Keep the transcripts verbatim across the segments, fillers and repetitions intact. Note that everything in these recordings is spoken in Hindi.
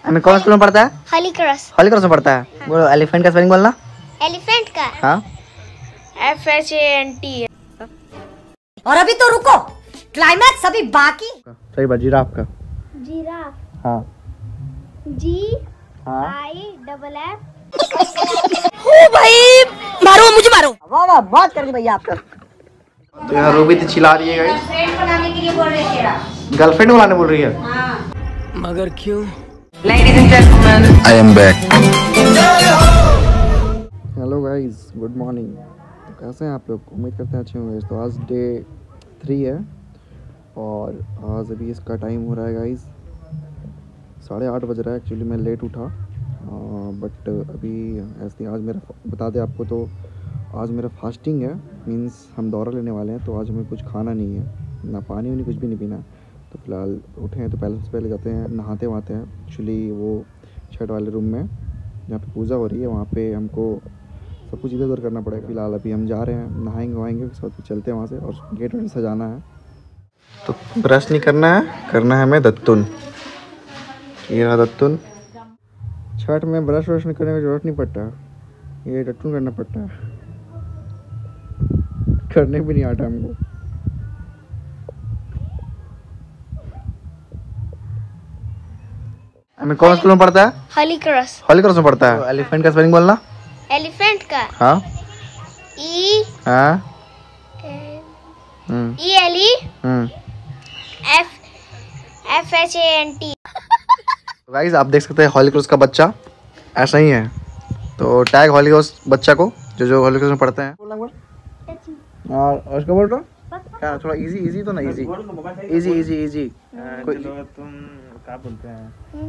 हमें कौन स्कूल में पढ़ता है? Holy cross. होली क्रॉस में पढ़ता है। हाँ। बोलो एलिफेंट का स्पेलिंग बोलना। एलिफेंट का हाँ F H A N T. और अभी तो रुको, क्लाइमैक्स अभी बाकी। सही बात, जिराफ का। जिराफ। हाँ जी हाँ आई डबल एफ। ओ भाई मारो मुझे मारो। वाह वाह बहुत कर दी भैया आपका। तो यहाँ रूबी तो चिल्ला रही है गाइस। गर्लफ्रेंड बनाने के लिए बोल रही है। गर्लफ्रेंड बनाने बोल रही है। हाँ। मगर क्यों? I am back. Hello guys, good morning. तो कैसे हैं आप लोग? उम्मीद करते हैं अच्छे होंगे। तो आज डे थ्री है और आज अभी इसका टाइम हो रहा है गाइस साढ़े आठ बज रहा है। एक्चुअली मैं लेट उठा बट अभी ऐसे आज मेरा बता दें आपको, तो आज मेरा फास्टिंग है। मींस हम दौरा लेने वाले हैं, तो आज हमें कुछ खाना नहीं है, ना पानी वानी कुछ भी नहीं पीना। तो फिलहाल उठे हैं तो पहले से पहले जाते हैं नहाते वहाते हैं। एक्चुअली वो छठ वाले रूम में जहाँ पे पूजा हो रही है वहाँ पे हमको सब कुछ इधर उधर करना पड़ेगा। फिलहाल अभी हम जा रहे हैं, नहाएंगे वहाएंगे, उसके बाद चलते हैं वहाँ से और गेट वेट सजाना है। तो ब्रश नहीं करना है, करना है हमें दत्तुन। ये रहा दत्तुन। छठ में ब्रश व्रश नहीं करने की जरूरत नहीं पड़ता, ये दत्तुन करना पड़ता है। करने भी नहीं आता हमको। हमें कौन स्कूल में पढ़ता है? Holy cross. होली क्रॉस में पढ़ता है। एलिफेंट का स्पेलिंग बोलना। एलिफेंट का हाँ ई हाँ hmm E L E hmm F F H A N T. Guys आप देख सकते हैं होली क्रॉस का बच्चा ऐसा ही है। तो टैग होली क्रॉस बच्चा को जो जो होली क्रॉस में पढ़ते हैं। और उसका बोल रहा क्या? थोड़ा इजी इजी तो ना, इजी इजी इजी इजी तुम क्या बोलते हैं?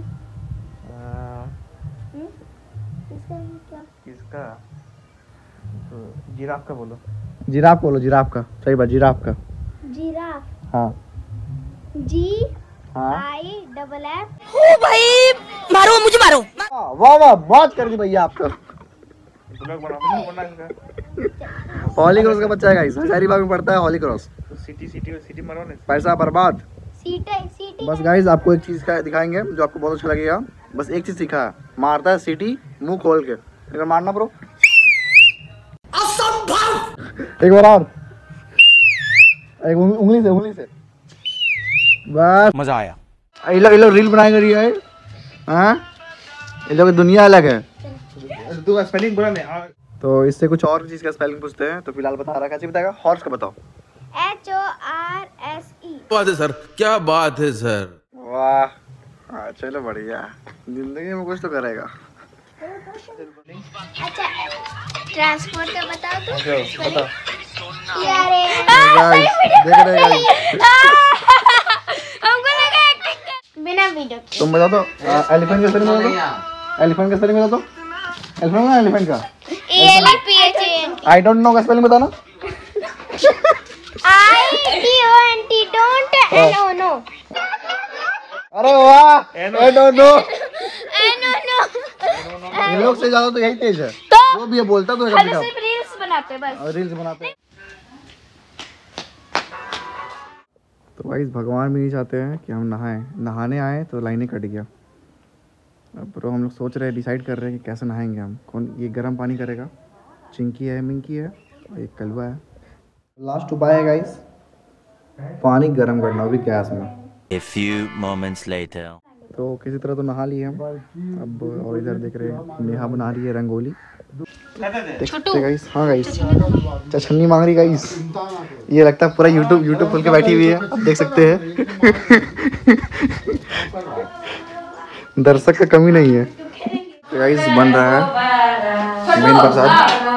किसका? तो जिराफ का बोलो। जिराफ बोलो, जिराफ का। सही बात, जिराफ का। जिराफ। हाँ जी हाँ आई डबल एफ। ओ भाई मारो मुझे मारो। वाह वाह बहुत कर दी भैया आपका। ब्लॉग बनाओ, बना इसका। होली क्रॉस का बच्चा है गाइस, हजारीबाग में पढ़ता है होली क्रॉस। तो सिटी सिटी सिटी मारो ना। पैसा बर्बाद। सीटी सीटी। बस गाइस आपको एक चीज का दिखाएंगे जो आपको बहुत अच्छा लगेगा। बस एक चीज सीखा है, मारता है सीटी मुंह खोल के। एक बार मारना ब्रो। असंभव। एक बार और, एक उंगली से उंगली से। बस मजा आया। ये लोग ये लोग रील बनाए रही है। हाँ ये लोग की दुनिया अलग है। तू स्पेलिंग बोला नहीं। तो इससे कुछ और चीज का स्पेलिंग पूछते हैं। तो फिलहाल बता रहा, कैसे बताएगा? हॉर्स का बताओ। H O R S E. बात है सर, क्या बात है सर। वाह हाँ, चलो बढ़िया, जिंदगी में कुछ तो करेगा। अच्छा ट्रांसपोर्ट का बताओ तो। बताओ। यारे गाइस देख रहे हैं गाइस, हमको लगा एक्टिंग। बिना वीडियो के। तुम बता दो एलिफेंट का स्पेलिंग बता दो। एलिफेंट का स्पेलिंग बता दो। एलिफेंट का एलिफेंट का A L E P H A N T. I don't know का स्पेलिंग बताना। I D O N T don't N O know. अरे वाह, I don't know. N O know. ये लोग से ज्यादा तो यही तेज है। तो जो भी ये बोलता तो हम सिर्फ रील्स बनाते बस। और रील्स बनाते हैं। तो गाइस भगवान भी नहीं चाहते हैं कि हम नहाएं। नहाने आए तो लाइनें कट गया। अब ब्रो हम लोग सोच रहे हैं, डिसाइड कर रहे हैं कि कैसे नहाएंगे हम। कौन ये गर्म पानी करेगा? चिंकी है, मिंकी है और एक कलवा है। लास्ट उपाय है गाइस, पानी गर्म करना, वो भी गैस में। A few moments later. तो किसी तरह तो नहा लिए हम अब। और इधर देख रहे हैं नेहा बना रही है रंगोली। देखते गाइस। हाँ गाइस छन्नी मांग रही गाइस। ये लगता है पूरा यूट्यूब यूट्यूब खोल के बैठी हुई है, आप देख सकते हैं। दर्शक का कमी नहीं है। तो गाइस बन रहा है मेन प्रसाद।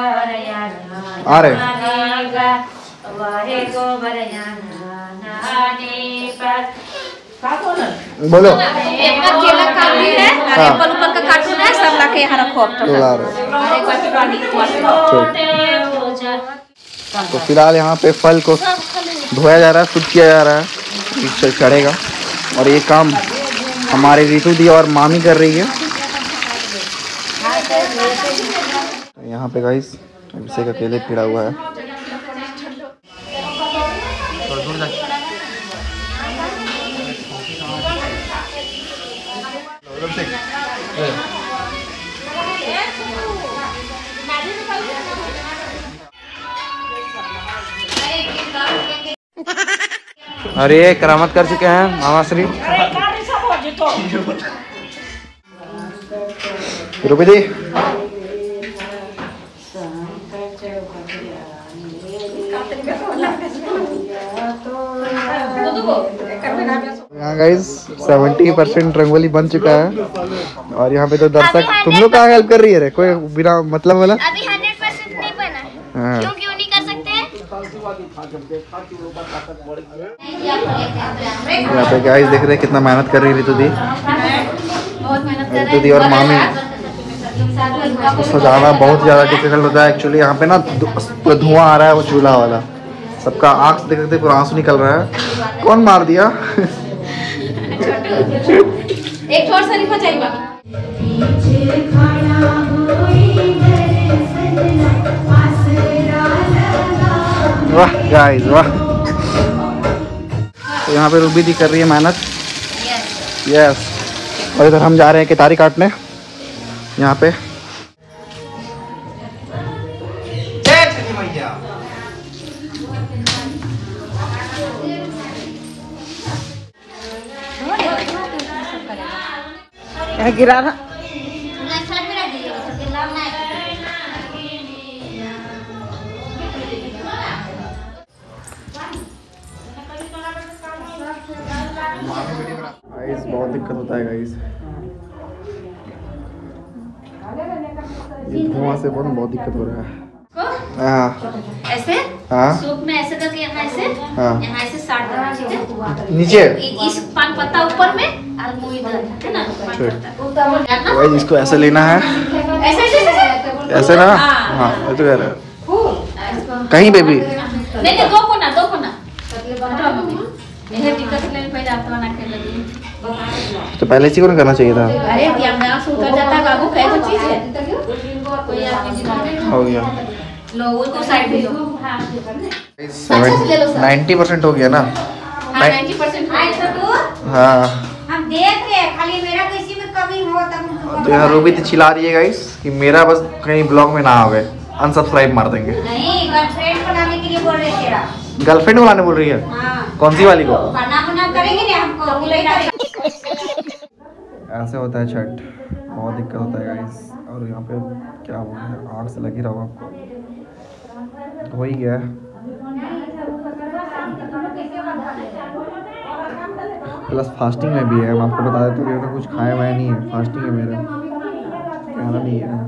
आ रहे बोलो। केला काटनी है, एप्पल ऊपर का कार्टून है, सब लाके यहाँ रखो। तो फिलहाल यहाँ पे फल को धोया जा रहा है, शुद्ध किया जा रहा है, चढ़ेगा। और ये काम हमारे ऋतु दी और मामी कर रही है। यहाँ पे गाइस अभिषेक अकेले खड़ा हुआ है। अरे करामत कर चुके हैं मामा श्री रूबी दी। यहाँ गाइस सेवेंटी परसेंट रंगोली बन चुका है और यहाँ पे तो दर्शक तुम लोग कहाँ हेल्प कर रही है रे? कोई बिना मतलब वाला अभी हंड्रेड परसेंट नहीं बना है। क्यों क्यों नहीं कर सकते? यहाँ पे गाइस देख रहे हैं कितना मेहनत कर रही है ऋतु दी। ऋतु दी और मामी इसको सजाना बहुत ज़्यादा डिफिकल्ट होता है एक्चुअली। यहाँ पे ना पूरा धुआं आ रहा है वो चूल्हा वाला, सबका आँख देख देखते पूरा आंसू निकल रहा है। कौन मार दिया? एक और शरीफा चाहिए बाबा। वाह गाइस वाह। तो यहाँ पे रूबी दी कर रही है मेहनत। यस। और इधर हम जा रहे हैं केतारी काटने यहाँ पे। गिरा ना गाइस बहुत दिक्कत होता है गाइस, ये धुआं से बहुत बहुत दिक्कत हो रहा है। हाँ ऐसे हाँ सूप में ऐसे करके यहाँ ऐसे हाँ यहाँ ऐसे साट देना, ठीक है? नीचे इस पान पत्ता ऊपर में और मुँह इधर, है ना? पान पत्ता गाइस इसको ऐसे लेना है, ऐसे ऐसे ऐसे ऐसे ना। हाँ ये तो कह रहा है कहीं पे भी नहीं नहीं दो को ना दो को ना यह दिक्कत लेने पहले आप तो ना कर लगी। तो पहले इसी को करना चाहिए था। अरे दिमाग से उतर जाता है बाबू, कई तो चीज है कोई आपकी हो गया लोगों को साइड दे दो। नाइन्टी परसेंट हो गया ना। हाँ नाइन्टी परसेंट हाँ हम देख रहे हैं, खाली मेरा किसी में कमी हो तब। तो यहाँ रूबी थी चिल्ला रही है गाइस कि मेरा बस कहीं ब्लॉग में ना आ गए, अनसब्सक्राइब मार देंगे। नहीं, गर्लफ्रेंड बनाने के लिए बोल रहे थे तेरा। गर्लफ्रेंड बनाने बोल रही है? हाँ। कौन सी वाली को? खाना बना करेंगे ना हमको, नहीं करेंगे। ऐसे होता है छठ, बहुत दिक्कत होता है गाइस। और यहाँ पे क्या बोलते हैं, आग से लगी रहो आपको। हो ही गया है। प्लस फास्टिंग में भी है, मैं आपको बता देता हूँ कि कुछ खाया हुआ नहीं है, फास्टिंग है मेरा, कहना नहीं है।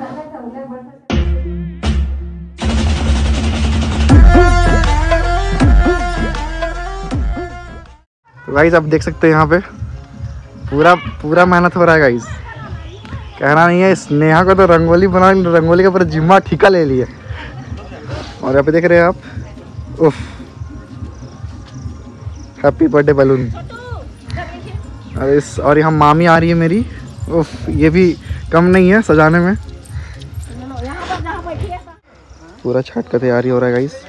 तो गाइस आप देख सकते हैं यहाँ पे पूरा पूरा मेहनत हो रहा है गाइस, कहना नहीं है। स्नेहा को तो रंगोली बना रंगोली का पूरा जिम्मा ठिका ले लिया। और यहाँ पे देख रहे हैं आप, उफ, हैप्पी बर्थडे बलून। अरे इस और यहाँ मामी आ रही है मेरी, उफ, ये भी कम नहीं है सजाने में। पूरा छठ का तैयारी हो रहा है गाइस।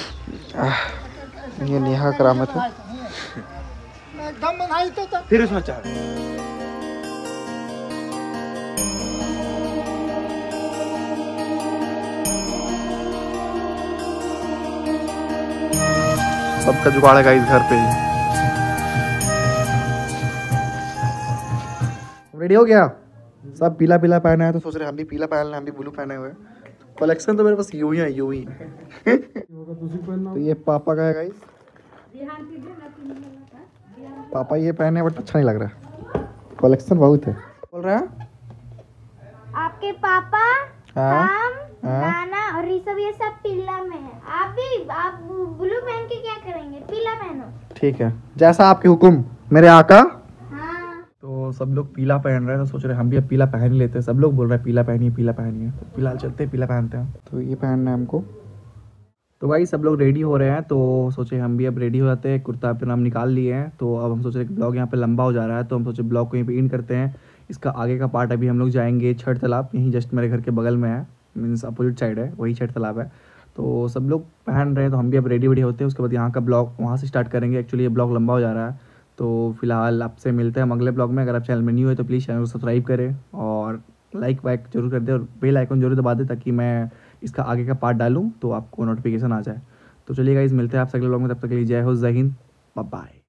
ये नेहा करामत है। फिर उसमें चाह सबका जुगाड़ है गाइस घर पे। रेडी हो गया सब? पीला पीला पहना है तो सोच रहे हम भी पीला पहन लें, हम भी ब्लू पहने हुए। कलेक्शन तो मेरे पास यूं ही है, यूं ही। तो ये पापा का है गाइस, पापा ये पहने बट अच्छा नहीं लग रहा है, कलेक्शन बहुत है। बोल रहा है आपके पापा, हाँ हम, हाँ नाना और ऋषभ ये सब पीला में है। आप भी आप ब्लू पहन के क्या करेंगे? पीला पहनो। ठीक है, जैसा आपके हुक्म मेरे आका। हाँ। तो सब लोग पीला पहन रहे हैं तो सोच रहे हम भी अब पीला पहन ही लेते हैं। सब लोग बोल रहे हैं पीला पहनिए पीला पहनिए, तो फिलहाल चलते हैं पीला पहनते हैं। तो ये पहनना है हमको। तो भाई सब लोग रेडी हो रहे हैं तो सोचे हम भी अब रेडी हो जाते हैं। कुर्ता पे नाम निकाल लिए हैं तो अब हम सोच रहे हैं कि ब्लॉग यहाँ पे लंबा हो जा रहा है तो हम सोचे ब्लॉग को यहीं पे एंड करते हैं। इसका आगे का पार्ट अभी हम लोग जाएंगे छठ तालाब, यहीं जस्ट मेरे घर के बगल में है, मीन्स अपोजिट साइड है, वही छठ तालाब है। तो सब लोग पहन रहे हैं तो हम भी अब रेडी वेडी होते हैं। उसके बाद यहाँ का ब्लॉग वहाँ से स्टार्ट करेंगे। एक्चुअली ये ब्लॉग लंबा हो जा रहा है तो फिलहाल आपसे मिलते हैं हम अगले ब्लॉग में। अगर आप चैनल में न्यू है तो प्लीज़ चैनल को सब्सक्राइब करें और लाइक वाइक जरूर कर दें और बेल आइकन जरूर दबा दें ताकि मैं इसका आगे का पार्ट डालूँ तो आपको नोटिफिकेशन आ जाए। तो चलिए गाइस, मिलते हैं आपसे अगले ब्लॉग में। तब तक के लिए जय हो, जय हिंद, बाय बाय।